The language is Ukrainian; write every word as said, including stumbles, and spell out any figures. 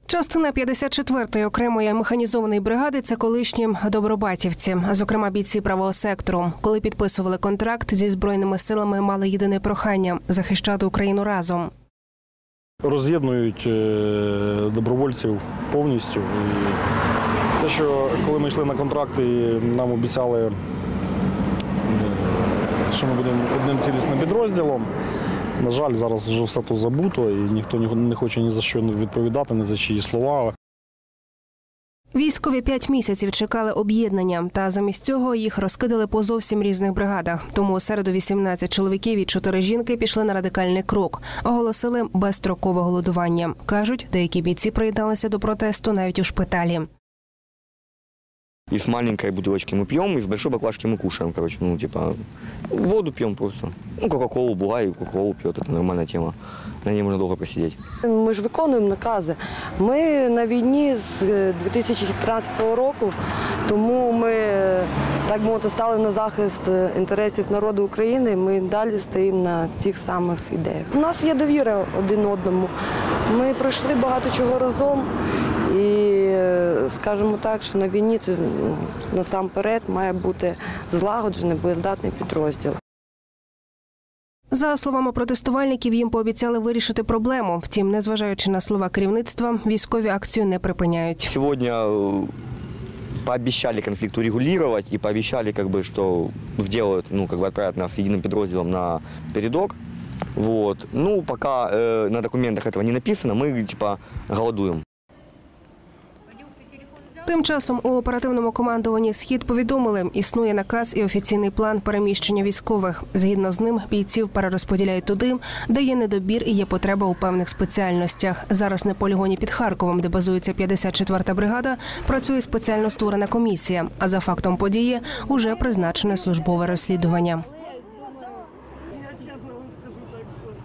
Частина п'ятдесят четвертої окремої механізованої бригади – це колишні добробатівці, зокрема бійці правого сектору. Коли підписували контракт зі Збройними силами, мали єдине прохання – захищати Україну разом. Роз'єднують добровольців повністю. І те, що коли ми йшли на контракти, нам обіцяли, що ми будемо одним цілісним підрозділом. На жаль, зараз вже все то забуто і ніхто не хоче ні за що відповідати, ні за чиї слова. Військові п'ять місяців чекали об'єднання, та замість цього їх розкидали по зовсім різних бригадах. Тому у середу вісімнадцять чоловіків і чотири жінки пішли на радикальний крок. Оголосили безстрокове голодування. Кажуть, деякі бійці приєдналися до протесту навіть у шпиталі. Из маленькой бутылочки мы пьем, из большой баклажки мы кушаем, короче, ну, типа, воду пьем просто. Ну, кока-колу, бугай, кока-колу пьет, это нормальная тема. На ней можно долго посидеть. Ми ж виконуємо накази. Ми на війні з дві тисячі тринадцятого року, тому ми, так мовити, стали на захист інтересів народу України, ми далі стоїмо на тих самих ідеях. У нас є довіра один одному. Ми пройшли багато чого разом і, скажімо так, що на війні це насамперед має бути злагоджений, боєздатний підрозділ. За словами протестувальників, їм пообіцяли вирішити проблему. Втім, незважаючи на слова керівництва, військові акцію не припиняють. Сьогодні пообещали конфликт урегулировать и пообещали, как бы, что сделают, ну, как бы отправят нас единым підрозділом на передок. Вот. Ну, пока э, на документах этого не написано, мы, типа, голодуем. Тим часом у оперативному командуванні «Схід» повідомили, існує наказ і офіційний план переміщення військових. Згідно з ним, бійців перерозподіляють туди, де є недобір і є потреба у певних спеціальностях. Зараз на полігоні під Харковом, де базується п'ятдесят четверта бригада, працює спеціально створена комісія, а за фактом події уже призначене службове розслідування.